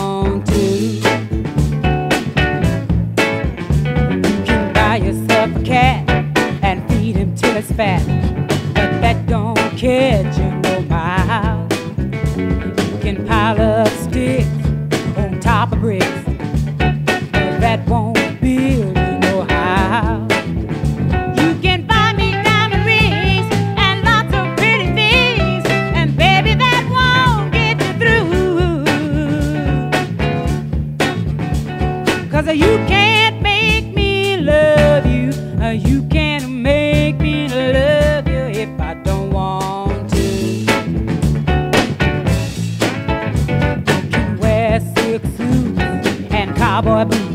want to. You can buy yourself a cat and feed him till it's fat, but that don't catch you no miles. You can pile up sticks on top of bricks, but that won't build you no house. You can buy me diamond rings and lots of pretty things, and baby, that won't get you through. 'Cause you can't make me love you. You can't make me love you if I don't want to. You can wear silk suits and cowboy boots